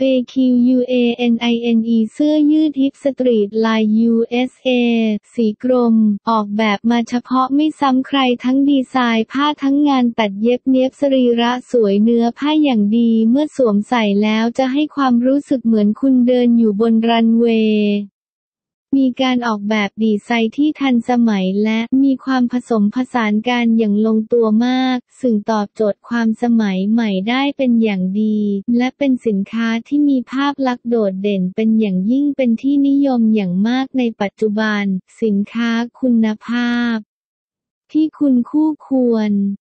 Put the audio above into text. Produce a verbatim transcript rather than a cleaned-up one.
เอ คิว ยู เอ เอ็น ไอ เอ็น อี เสื้อยืดฮิปสตรีทลาย ยู เอส เอ สีกรมออกแบบมาเฉพาะไม่ซ้ำใครทั้งดีไซน์ผ้าทั้งงานตัดเย็บเนียบสรีระสวยเนื้อผ้าอย่างดีเมื่อสวมใส่แล้วจะให้ความรู้สึกเหมือนคุณเดินอยู่บนรันเวย์มีการออกแบบดีไซน์ที่ทันสมัยและมีความผสมผสานกันอย่างลงตัวมากซึ่งตอบโจทย์ความสมัยใหม่ได้เป็นอย่างดีและเป็นสินค้าที่มีภาพลักษณ์โดดเด่นเป็นอย่างยิ่งเป็นที่นิยมอย่างมากในปัจจุบันสินค้าคุณภาพที่คุณคู่ควร